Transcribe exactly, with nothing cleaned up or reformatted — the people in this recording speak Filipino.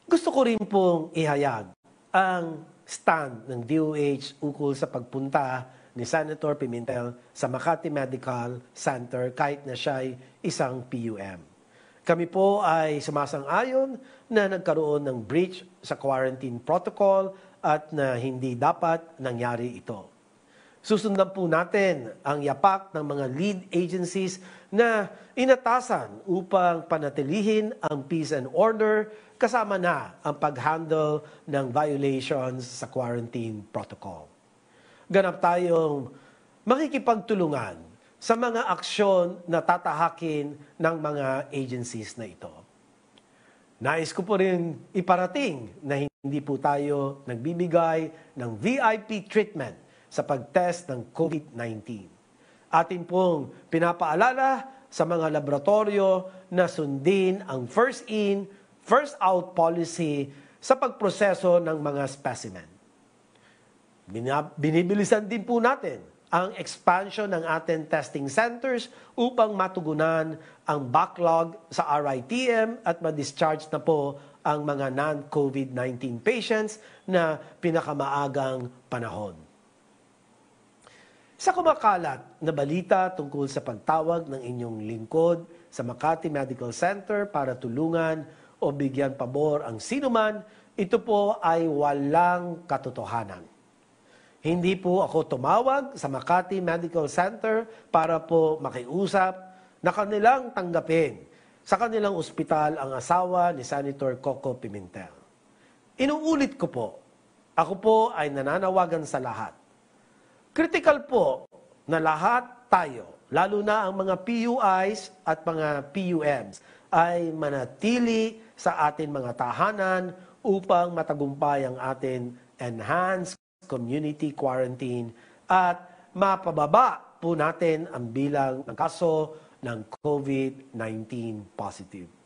Gusto ko rin pong ihayag ang stand ng D O H ukol sa pagpunta ni Senator Pimentel sa Makati Medical Center kahit na siya'y isang P U M. Kami po ay sumasang-ayon na nagkaroon ng breach sa quarantine protocol at na hindi dapat nangyari ito. Susundan po natin ang yapak ng mga lead agencies na inatasan upang panatilihin ang peace and order kasama na ang pag-handle ng violations sa quarantine protocol. Ganap tayong makikipagtulungan sa mga aksyon na tatahakin ng mga agencies na ito. Nais ko po rin iparating na hindi po tayo nagbibigay ng V I P treatment sa pag-test ng COVID nineteen. Atin pong pinapaalala sa mga laboratorio na sundin ang first in, first out policy sa pagproseso ng mga specimen. Binibilisan din po natin ang expansion ng ating testing centers upang matugunan ang backlog sa R I T M at ma-discharge na po ang mga non-COVID nineteen patients na pinakamaagang panahon. Sa kumakalat na balita tungkol sa pagtawag ng inyong lingkod sa Makati Medical Center para tulungan o bigyan pabor ang sinuman, ito po ay walang katotohanan. Hindi po ako tumawag sa Makati Medical Center para po makiusap na kanilang tanggapin sa kanilang ospital ang asawa ni Senator Koko Pimentel. Inuulit ko po, ako po ay nananawagan sa lahat. Critical po na lahat tayo, lalo na ang mga P U Is at mga P U Ms, ay manatili sa ating mga tahanan upang matagumpay ang ating enhanced community quarantine at mapababa po natin ang bilang ng kaso ng COVID nineteen positive.